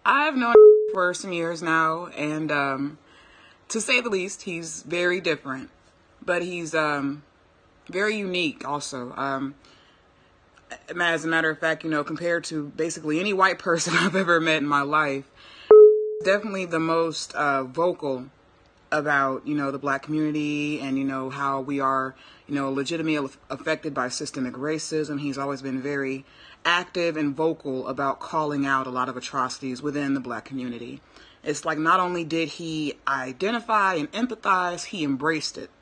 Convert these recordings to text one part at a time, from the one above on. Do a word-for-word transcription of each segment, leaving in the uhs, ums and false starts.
I've known for some years now, and um, to say the least, he's very different, but he's um, very unique also. Um, as a matter of fact, you know, compared to basically any white person I've ever met in my life, definitely the most uh, vocal about, you know, the black community and, you know, how we are, you know, legitimately affected by systemic racism. He's always been very active and vocal about calling out a lot of atrocities within the black community. It's like not only did he identify and empathize, he embraced it.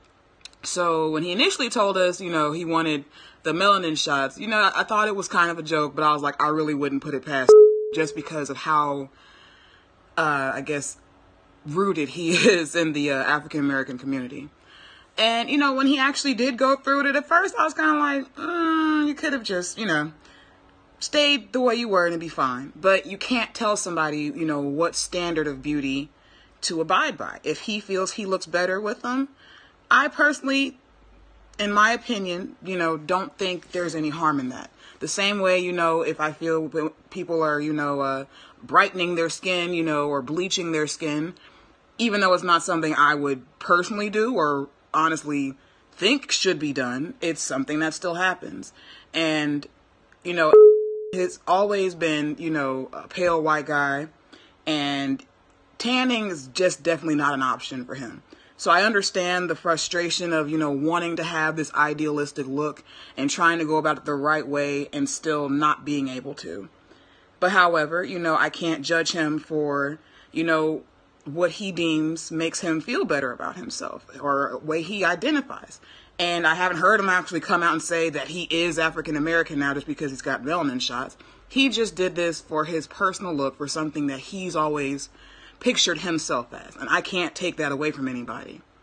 So when he initially told us, you know, he wanted the melanin shots, you know, I, I thought it was kind of a joke, but I was like, I really wouldn't put it past just because of how, uh, I guess, rooted he is in the uh, African American community. And, you know, when he actually did go through it, at first I was kind of like, mm, you could have just, you know, stayed the way you were and it'd be fine. But you can't tell somebody, you know, what standard of beauty to abide by. If he feels he looks better with them, I personally, in my opinion, you know, don't think there's any harm in that. The same way, you know, if I feel people are, you know, uh, brightening their skin, you know, or bleaching their skin, even though it's not something I would personally do or honestly think should be done, it's something that still happens. And, you know, it's always been, you know, a pale white guy, and tanning is just definitely not an option for him. So I understand the frustration of, you know, wanting to have this idealistic look and trying to go about it the right way and still not being able to. But however, you know, I can't judge him for, you know, what he deems makes him feel better about himself or a way he identifies. And I haven't heard him actually come out and say that he is African American now just because he's got melanin shots. He just did this for his personal look, for something that he's always pictured himself as. And I can't take that away from anybody.